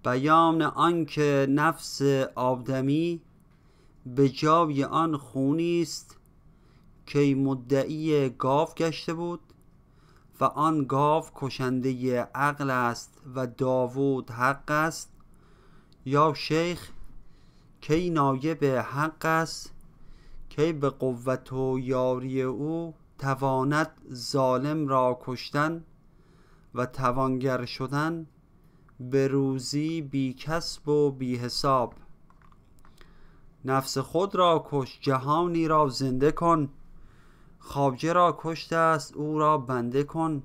بیان آنکه نفس آدمی به جای آن خونیست که مدعی گاو گشته بود و آن گاو کشنده عقل است و داوود حق است. یا شیخ کی نایب حق است کی به قوت و یاری او تواند ظالم را کشتن و توانگر شدن به روزی بی کسب و بی حساب. نفس خود را کش جهانی را زنده کن، خواجه را کشته است او را بنده کن.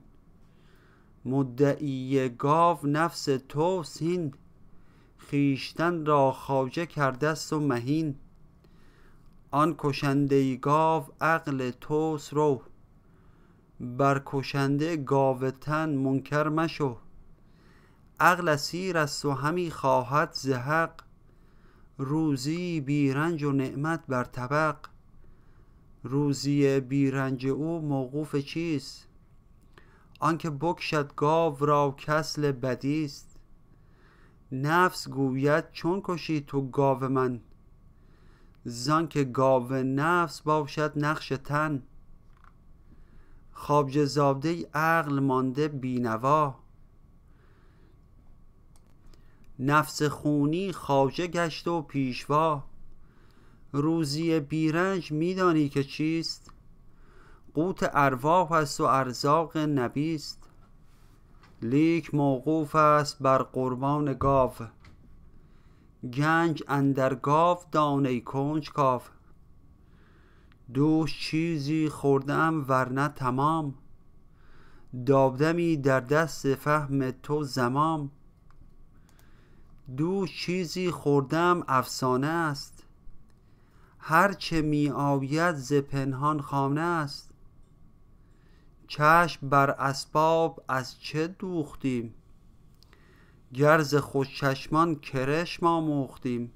مدعی گاو نفس توست هین، خویشتن را خواجه کرده است و مهین. آن کشنده گاو عقل توست رو، بر کشنده گاو تن منکر مشو. عقل اسیر است و همی خواهد ز حق، روزی بی رنج و نعمت بر طبق. روزی بی رنج او موقوف چیست؟ آنکه بکشد گاو را کسل بدیست. نفس گوید چون کشی تو گاو من، زانکه گاو نفس باشد نقش تن. خواجه زاده عقل مانده بینوا، نفس خونی خواجه گشت و پیشوا. روزی بیرنج میدانی که چیست؟ قوت ارواح است و ارزاق نبیست. لیک موقوف است بر قربان گاو، گنج اندر گاو دان ای کنجکاو. دوش چیزی خوردم ورنه تمام، دادمی در دست فهم تو زمام. دوش چیزی خوردم افسانه است، هرچه می آید ز پنهان خانه است. چشم بر اسباب از چه دوختیم، گر ز خوش چشمان کرشم آموختیم.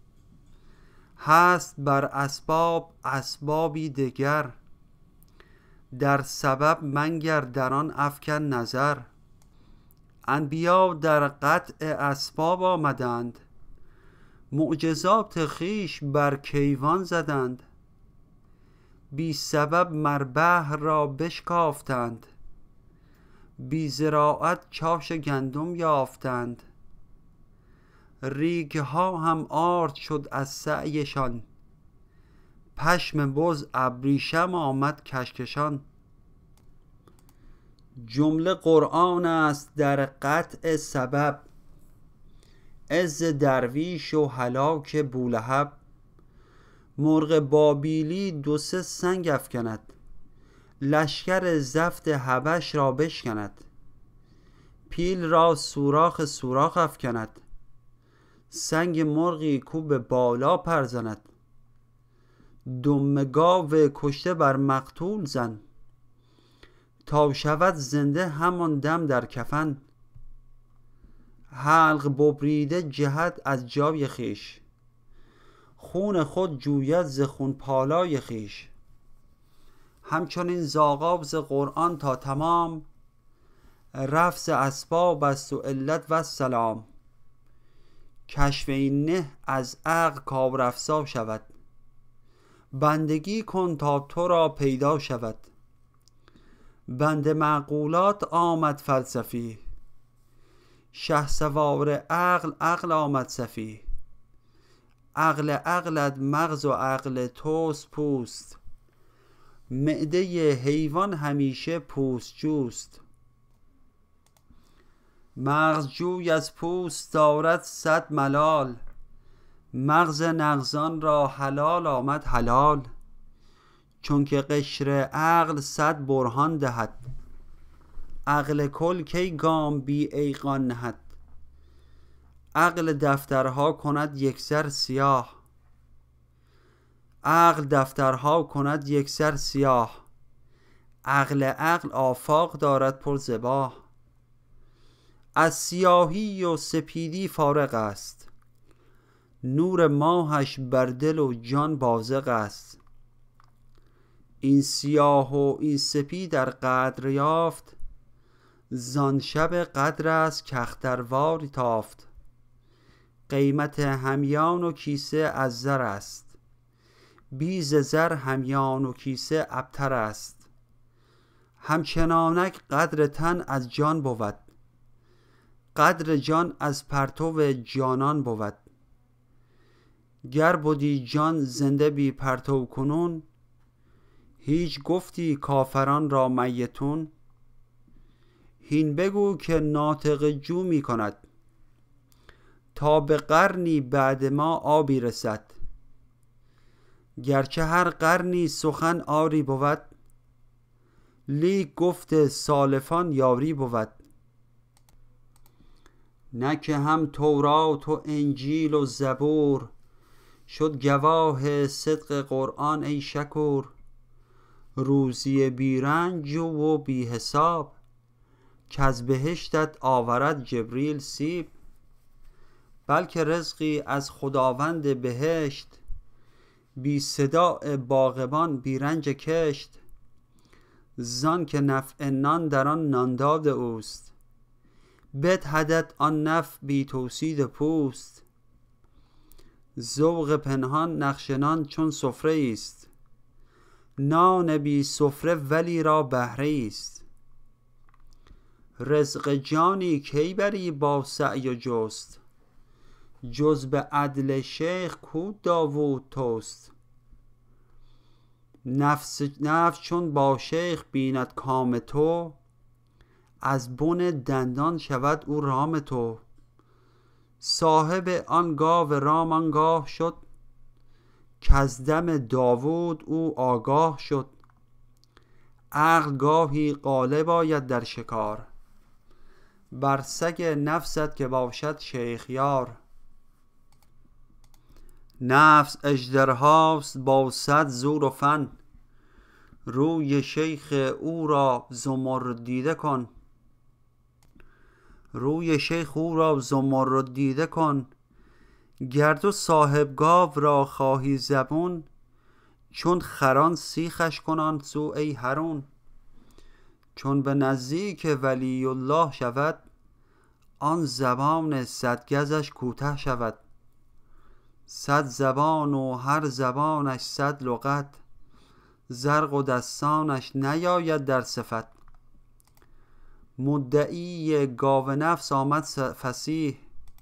هست بر اسباب اسبابی دگر، در سبب منگر در آن افکن نظر. انبیا در قطع اسباب آمدند، معجزات خویش بر کیوان زدند. بی سبب مر بحر را بشکافتند، بی زراعت چاش گندم یافتند. ریگ ها هم آرد شد از سعیشان، پشم بز ابریشم آمد کشکشان. جمله قرآن است در قطع سبب، عز درویش و هلاک بولهب. مرغ بابیلی 2-3 سنگ افکند، لشکر زفت حبش را بشکند. پیل را سوراخ سوراخ افکند، سنگ مرغی کو به بالا پر زند. دم گاو کشته بر مقتول زن، تا شود زنده همان دم در کفن. حلق ببریده جهد از جای خویش، خون خود جوید ز خون پالای خویش. همچنین ز آغاز قرآن تا تمام، رفع اسباب است و علت و السلام. کشف این نه از عقل کار افزا شود، بندگی کن تا تو را پیدا شود. بند معقولات آمد فلسفی، شهسوار عقل عقل آمد صفی. عقل عقلت مغز و عقل توست پوست، معده حیوان همیشه پوست جوست. مغز جوی از پوست دارد 100 ملال، مغز نغزان را حلال آمد حلال. چون که قشر عقل 100 برهان دهد، عقل کل کی گام بی ایقان نهد. عقل دفترها کند یکسر سیاه، عقل دفترها کند یکسر سیاه. عقل آفاق دارد پر زباه، از سیاهی و سپیدی فارغ است. نور ماهش بر دل و جان بازغ است. این سیاه و این سپید در قدر یافت، زان شب قدر است کاختروار تافت. قیمت همیان و کیسه از زر است، بیز زر همیان و کیسه ابتر است. همچنانک قدر تن از جان بود، قدر جان از پرتو جانان بود. گر بودی جان زنده بی پرتو کنون، هیچ گفتی کافران را میتون. هین بگو که ناطق جو می کند، تا به قرنی بعد ما آبی رسد. گرچه هر قرنی سخن آری بود، لیک گفت سالفان یاری بود. نه که هم تورات و انجیل و زبور، شد گواه صدق قرآن ای شکور. روزی بی رنج و بی حساب، کز بهشتت آورد جبریل سیب. بلکه رزقی از خداوند بهشت، بی صداع باغبان بی رنج کشت. زان که نفع نان در آن نانداد اوست، بدهدت آن نفع بی توصید پوست. ذوق پنهان نقش نان چون سفره است، نان بی سفره ولی را بهره است. رزق جانی کی بری با سعی و جست، جز به عدل شیخ کو داوود توست. نفس چون با شیخ بیند کام تو، از بن دندان شود او رام تو. صاحب آن گاو رام آنگاه شد، کز دم داوود او آگاه شد. عقل گاهی غالب آید در شکار، بر سگ نفست که باشد شیخ یار. نفس اژدرهاست با صد زور و فن، روی شیخ او را زمردیده کن. روی شیخ او را زمردیده کن. گر تو صاحب گاو را خواهی زبون، چون خران سیخش کنان سو ای هرون. چون به نزدیک ولی الله شود، آن زبان صد گزش کوته شود. صد زبان و هر زبانش صد لغت، زرق و دستانش نیاید در صفت. مدعی گاو نفس آمد فصیح،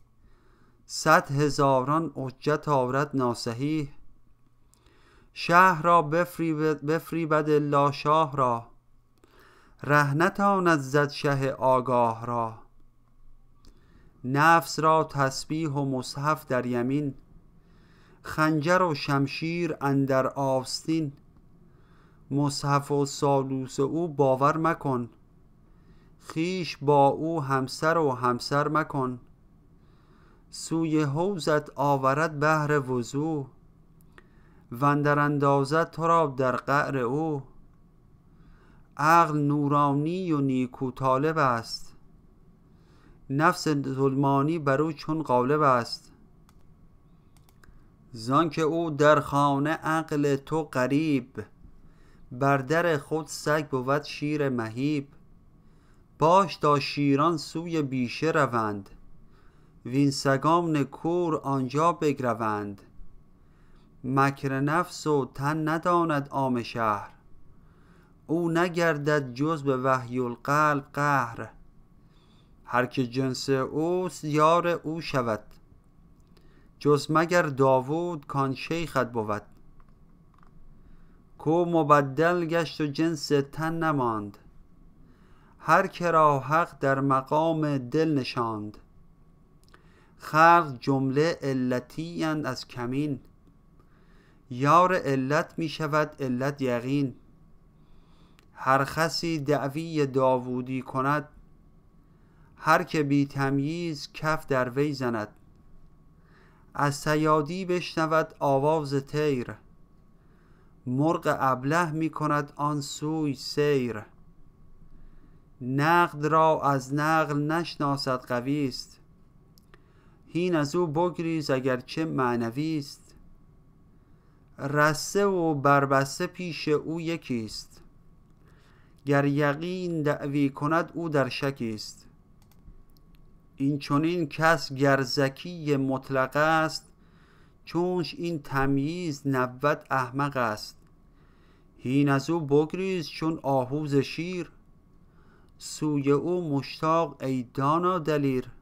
100,000 حجت آورد ناصحیح. شهر را بفریبد الا شاه را، ره نتاند زد شه آگاه را. نفس را تسبیح و مصحف در یمین، خنجر و شمشیر اندر آستین. مصحف و سالوس او باور مکن، خویش با او همسر و همسر مکن. سوی حوضت آورد بهر وضو، واندر اندازد تو را در قعر او. عقل نورانی و نیکو طالب است، نفس ظلمانی بر او چون غالب است. زان که او در خانه عقل تو غریب، بر در خود سگ بود شیر مهیب. باش تا شیران سوی بیشه روند، وین سگان کور آنجا بگروند. مکر نفس و تن نداند عام شهر، او نگردد جز به وحی القلب قهر. هر که جنس اوست یار او شود، جز مگر داوود کان شیخت بود. کو مبدل گشت و جنس تن نماند، هر که را حق در مقام دل نشاند. خلق جمله علتی اند از کمین، یار علت می شود علت یقین. هر خسی دعوی داوودی کند، هر که بی تمییز کف در وی زند. از صیادی بشنود آواز طیر، مرغ ابله می کند آن سوی سیر. نقد را از نقل نشناسد قویست، هین از او بگریز اگرچه معنویست. رسته و بربسته پیش او یکیست، گر یقین دعوی کند او در شکیست. این چنین کس گر ذکی مطلق است، چونش این تمییز نبود احمق است. هین از او بگریز چون آهو ز شیر، سوی او مشتاق ای دانا دلیر.